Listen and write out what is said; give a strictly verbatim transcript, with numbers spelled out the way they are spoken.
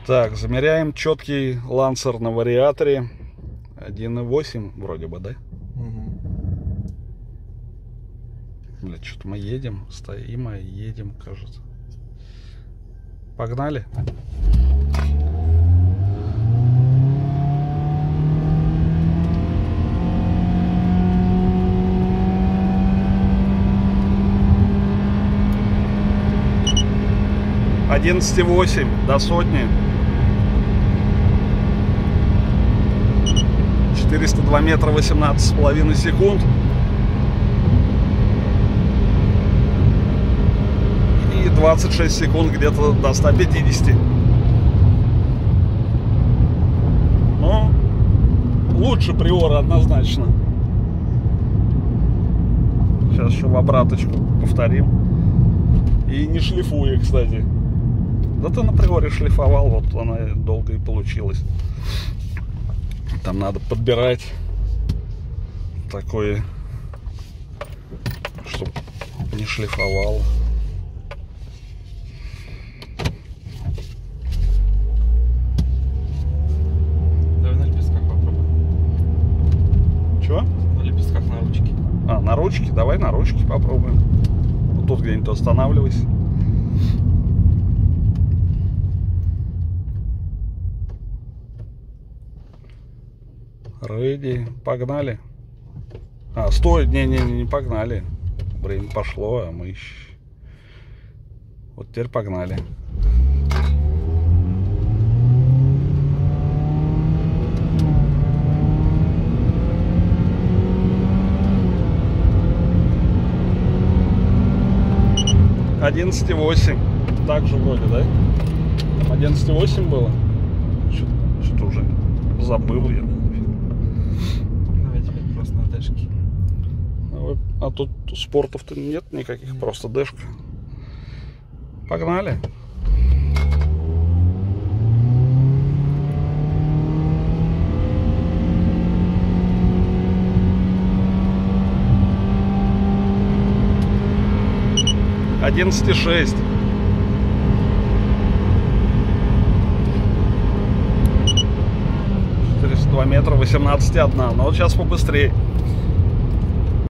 Так, замеряем четкий Lancer на вариаторе. один и восемь вроде бы, да? Угу. Блядь, что-то мы едем, стоим, а едем, кажется. Погнали. одиннадцать и восемь до сотни. четыреста два метра восемнадцать с половиной секунд. И двадцать шесть секунд где-то до ста пятидесяти. Ну, лучше Приора однозначно. Сейчас еще в обраточку повторим. И не шлифуя, кстати. Да ты на Приоре шлифовал, вот она долго и получилась. Там надо подбирать такое, чтобы не шлифовало. Давай на лепестках попробуем. Чего? На лепестках на ручке. А, на ручке? Давай на ручке попробуем. Вот тут где-нибудь останавливайся. Ready. Погнали. А, стой. Не-не-не, не погнали. Время пошло, а мы еще... Вот теперь погнали. одиннадцать и восемь. Так же вроде, да? Там одиннадцать и восемь было? Что-то уже забыл я. Давай теперь просто на дэшке. А тут спортов-то нет никаких, просто дэшка. Погнали. одиннадцать и шесть. четыреста два метра, восемнадцать и одна. Но вот сейчас побыстрее.